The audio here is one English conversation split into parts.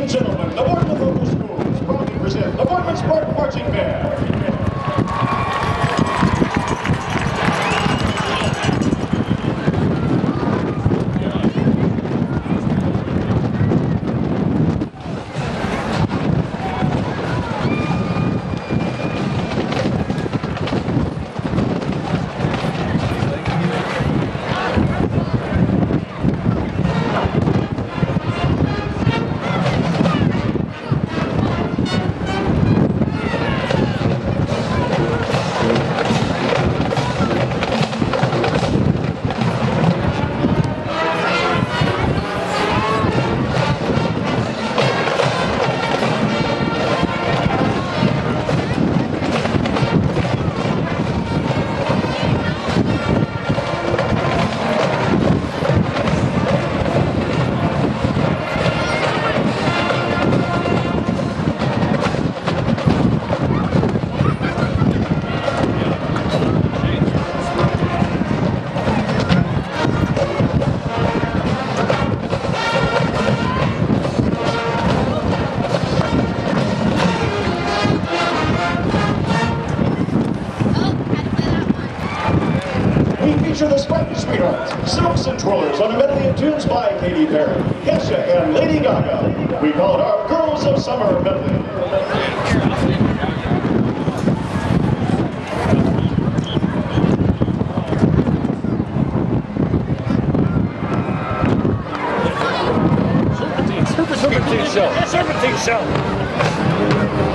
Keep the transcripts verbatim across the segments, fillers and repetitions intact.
and gentlemen, the Boardman Local Schools proudly present the Boardman Spartan Marching Band. The Spartan Sweethearts, Silks and Twirlers on a medley of tunes by Katy Perry, Kesha, and Lady Gaga. We call it our Girls of Summer medley. Serpentine show. Serpentine show.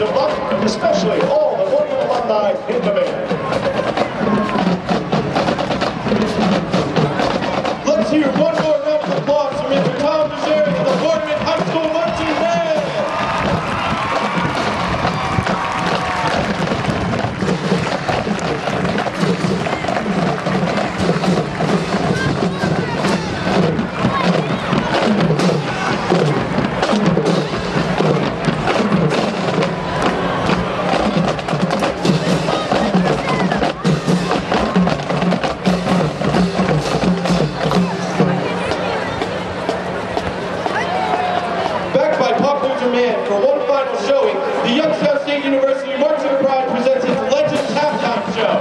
best of luck, especially all the Boardman alumni in the band. Let's hear one more round of applause for Mister Tom Desher for the Boardman High School Marching Band. For one final showing, the Youngstown State University Marching Pride presents its Legends Halftime Show.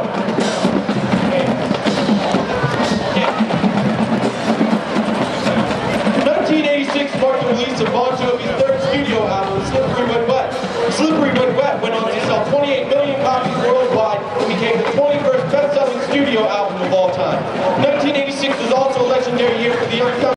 nineteen eighty-six marked the release of Bon Jovi's third studio album, Slippery When Wet. Slippery When Wet went on to sell twenty-eight million copies worldwide and became the twenty-first best-selling studio album of all time. nineteen eighty-six was also a legendary year for the Youngstown